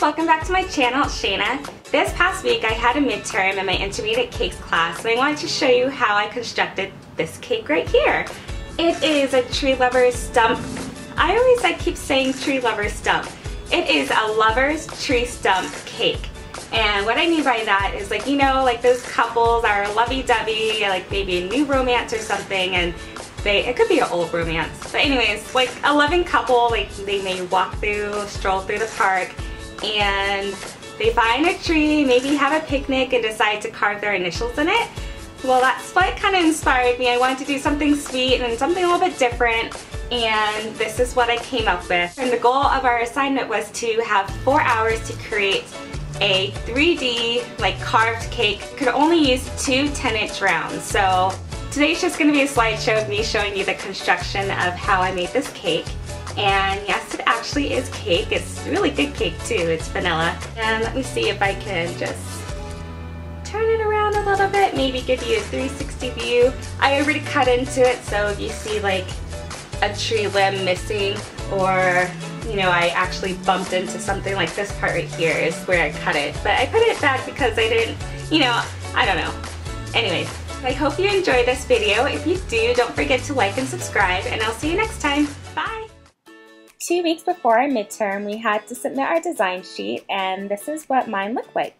welcome back to my channel. It's Shayna. This past week I had a midterm in my intermediate cakes class and I wanted to show you how I constructed this cake right here. It is a tree lover's stump. I keep saying tree lover's stump. It is a lover's tree stump cake. And what I mean by that is, like, you know, like those couples are lovey-dovey, like maybe a new romance or something, and it could be an old romance. But anyways, like a loving couple, like they may stroll through the park, and they find a tree, maybe have a picnic and decide to carve their initials in it. Well, that's what kind of inspired me. I wanted to do something sweet and something a little bit different, and this is what I came up with. And the goal of our assignment was to have 4 hours to create a 3D like carved cake. Could only use 2 10-inch rounds. So today's just going to be a slideshow of me showing you the construction of how I made this cake. And yes, it actually is cake. It's really good cake too. It's vanilla. And let me see if I can just turn it around a little bit, maybe give you a 360 view. I already cut into it, so if you see like a tree limb missing, or you know, I actually bumped into something, like this part right here is where I cut it. But I put it back because I didn't, you know, I don't know. Anyways, I hope you enjoyed this video. If you do, don't forget to like and subscribe, and I'll see you next time. Bye! 2 weeks before our midterm, we had to submit our design sheet, and this is what mine looked like.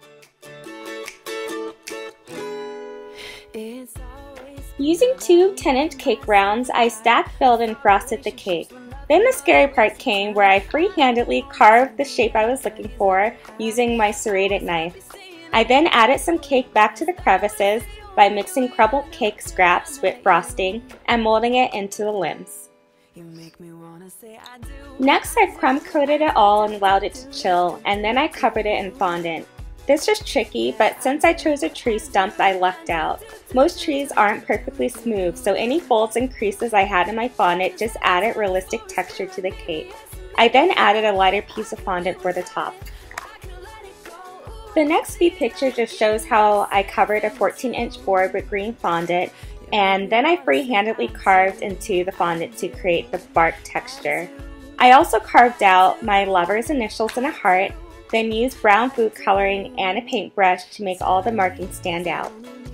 Using 2 10-inch cake rounds, I stacked, filled, and frosted the cake. Then the scary part came, where I free-handedly carved the shape I was looking for using my serrated knife. I then added some cake back to the crevices by mixing crumbled cake scraps with frosting and molding it into the limbs. Next, I crumb coated it all and allowed it to chill, and then I covered it in fondant. This was tricky, but since I chose a tree stump, I lucked out. Most trees aren't perfectly smooth, so any folds and creases I had in my fondant just added realistic texture to the cake. I then added a lighter piece of fondant for the top. The next few pictures just shows how I covered a 14-inch board with green fondant, and then I free-handedly carved into the fondant to create the bark texture. I also carved out my lover's initials in a heart, then used brown food coloring and a paintbrush to make all the markings stand out.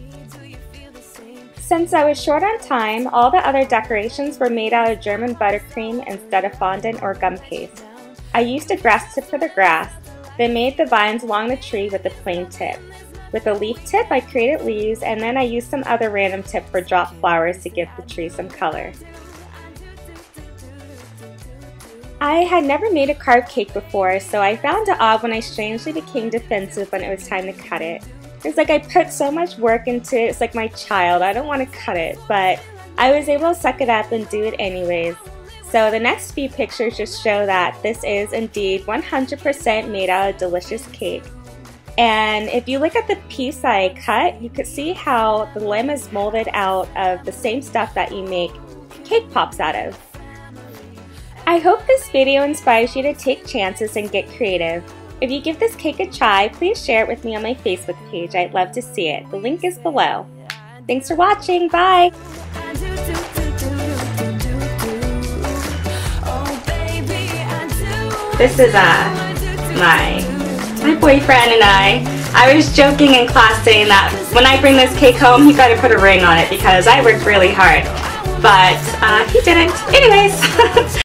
Since I was short on time, all the other decorations were made out of German buttercream instead of fondant or gum paste. I used a grass tip for the grass, then made the vines along the tree with a plain tip. With a leaf tip, I created leaves, and then I used some other random tip for drop flowers to give the tree some color. I had never made a carved cake before, so I found it odd when I strangely became defensive when it was time to cut it. It's like I put so much work into it, it's like my child, I don't want to cut it, but I was able to suck it up and do it anyways. So the next few pictures just show that this is indeed 100% made out of delicious cake. And if you look at the piece I cut, you could see how the limb is molded out of the same stuff that you make cake pops out of. I hope this video inspires you to take chances and get creative. If you give this cake a try, please share it with me on my Facebook page. I'd love to see it. The link is below. Thanks for watching. Bye! This is my boyfriend and I was joking in class saying that when I bring this cake home, he got to put a ring on it because I worked really hard. But he didn't. Anyways.